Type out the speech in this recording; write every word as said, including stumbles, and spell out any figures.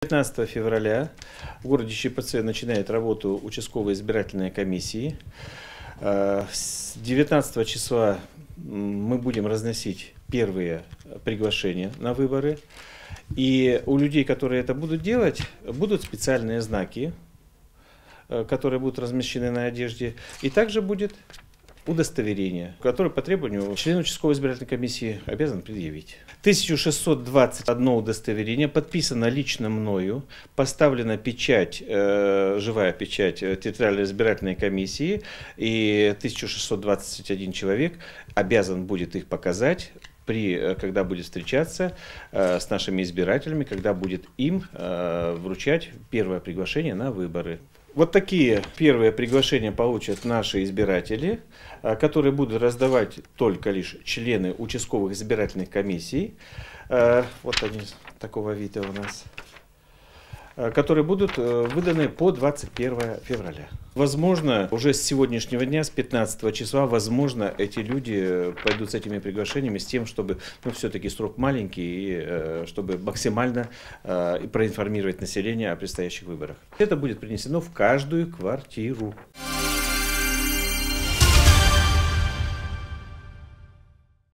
пятнадцатого февраля в городе Чепце начинает работу участковой избирательной комиссии. С девятнадцатого числа мы будем разносить первые приглашения на выборы. И у людей, которые это будут делать, будут специальные знаки, которые будут размещены на одежде. И также будет удостоверение, которое по требованию член участковой избирательной комиссии обязан предъявить. тысяча шестьсот двадцать одно удостоверение подписано лично мною, поставлена печать, э, живая печать территориальной избирательной комиссии, и тысяча шестьсот двадцать один человек обязан будет их показать, при, когда будет встречаться э, с нашими избирателями, когда будет им э, вручать первое приглашение на выборы. Вот такие первые приглашения получат наши избиратели, которые будут раздавать только лишь члены участковых избирательных комиссий. Вот они такого вида у нас. Которые будут выданы по двадцать первое февраля. Возможно, уже с сегодняшнего дня, с пятнадцатого числа, возможно, эти люди пойдут с этими приглашениями с тем, чтобы, ну, все-таки срок маленький, и чтобы максимально проинформировать население о предстоящих выборах. Это будет принесено в каждую квартиру.